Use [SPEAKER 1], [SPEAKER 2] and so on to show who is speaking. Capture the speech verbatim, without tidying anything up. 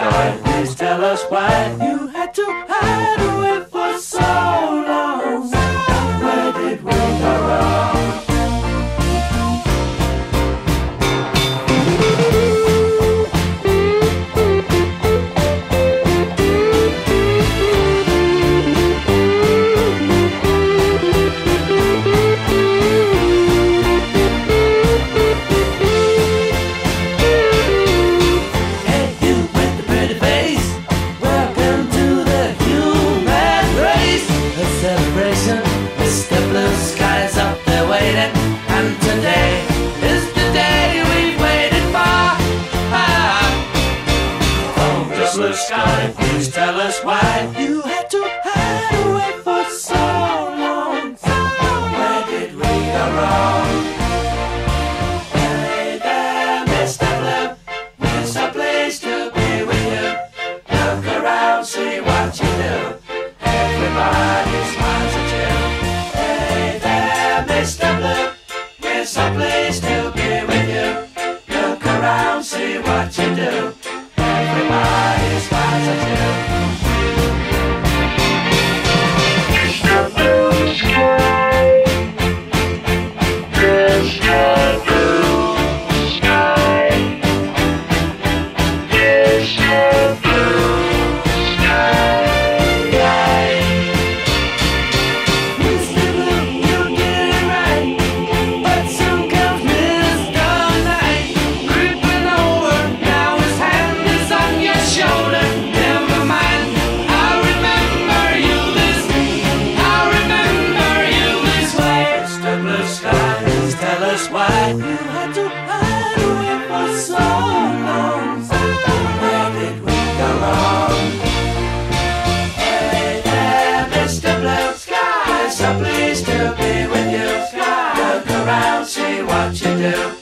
[SPEAKER 1] sky, please tell us why you had to hide away for so long. Where did we go wrong? Blue sky, please tell us why you had to hide away for so long. Where did we go wrong? Hey there, Mister Blue, we're so pleased to be with you. Look around, see what you do. Everybody smiles at you. Hey there, Mister Blue, we're so pleased to be with you. Look around, see what you do. Everybody smiles at you. Mister Blue Sky, Mister Blue Sky, Mister Blue Sky. Mister Blue, you did it right, but soon comes Mister Night, creeping over. Now his hand is on your shoulder. Never mind, I remember you this, I remember you this way. Mister Blue Sky, please tell us why you had to hide away for so long. Where did we go wrong? Hey there, Mister Blue Sky, so pleased to be with you. Look around, see what you do.